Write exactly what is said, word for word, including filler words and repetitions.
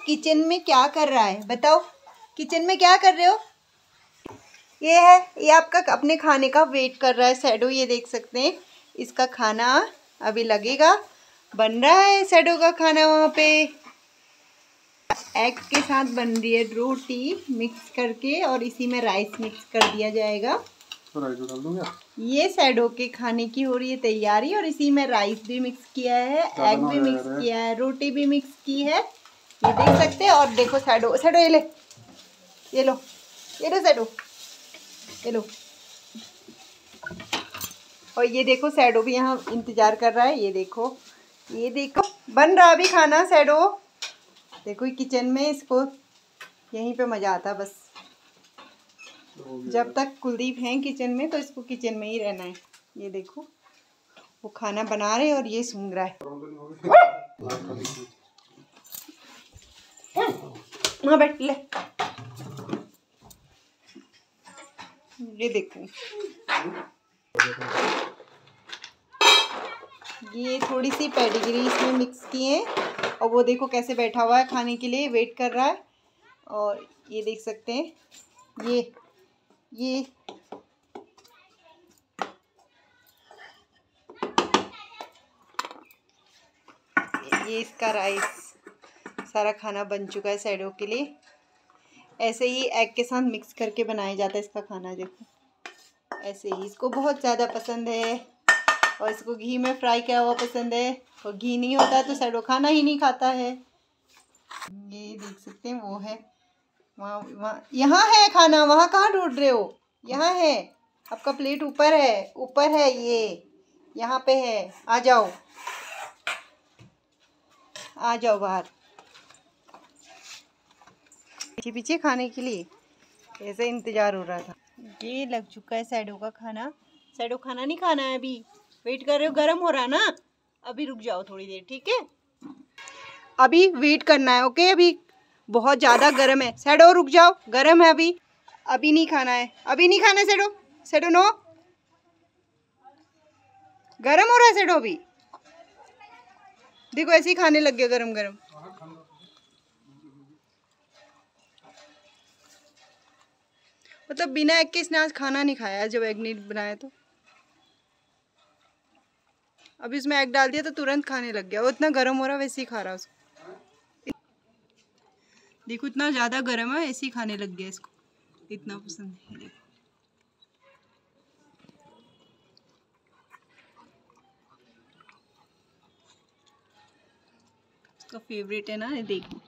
Kitchen में क्या कर रहा है बताओ, किचन में क्या कर रहे हो? ये है, ये आपका अपने खाने का वेट कर रहा है शैडो। ये देख सकते हैं इसका खाना अभी लगेगा, बन रहा है शैडो का खाना। वहाँ पे एग के साथ बन रही है रोटी मिक्स करके, और इसी में राइस मिक्स कर दिया जाएगा। तो राइस डाल दूंगा। ये शैडो के खाने की हो रही है तैयारी, और इसी में राइस भी मिक्स किया है, एग भी मिक्स किया है, रोटी भी मिक्स की है। ये देख सकते हैं। और देखो शैडो, शैडो ये ले, ये लो, ये लो शैडो, ये लो। और ये देखो शैडो भी यहाँ इंतजार कर रहा है। ये देखो, ये देखो बन रहा अभी खाना शैडो। देखो किचन में, इसको यहीं पे मजा आता बस। जब तक कुलदीप हैं किचन में तो इसको किचन में ही रहना है। ये देखो वो खाना बना रहे और ये सूंघ रहा है। वहाँ बैठ ले। ये देखो, ये थोड़ी सी पेडिग्री इसमें मिक्स की है, और वो देखो कैसे बैठा हुआ है खाने के लिए, वेट कर रहा है। और ये देख सकते हैं, ये ये ये इसका राइस, सारा खाना बन चुका है शैडो के लिए। ऐसे ही एग के साथ मिक्स करके बनाया जाता है इसका खाना। देखो ऐसे ही, इसको बहुत ज़्यादा पसंद है, और इसको घी में फ्राई किया हुआ पसंद है। और घी नहीं होता तो शैडो खाना ही नहीं खाता है। ये देख सकते हैं वो है वहाँ, वहाँ यहाँ है खाना। वहाँ कहाँ ढूंढ रहे हो? यहाँ है आपका प्लेट, ऊपर है, ऊपर है, ये यहाँ पे है। आ जाओ, आ जाओ बाहर। पीछे पीछे खाने के लिए ऐसे इंतजार हो रहा था। ये लग चुका है शैडो का खाना। शैडो खाना नहीं खाना है अभी, वेट कर रहे हो? गर्म हो रहा ना, अभी रुक जाओ थोड़ी देर, ठीक है? अभी वेट करना है, ओके? अभी बहुत ज़्यादा गर्म है शैडो, रुक जाओ, गर्म है अभी। अभी नहीं खाना है, अभी नहीं खाना है शैडो, शैडो नो, गर्म हो रहा है शैडो अभी। देखो ऐसे ही खाने लग गया गरम गरम। मतलब बिना एग के इसने आज खाना नहीं खाया, जब एग नहीं बनाया तो। अभी उसमें एग डाल दिया तो तुरंत खाने लग गया। वो इतना गर्म हो रहा वैसे ही खा रहा उसको। देखो इतना ज़्यादा गर्म है, ऐसे ही खाने लग गया इसको, इतना पसंद है। देखो उसका फेवरेट है ना, ये देखो।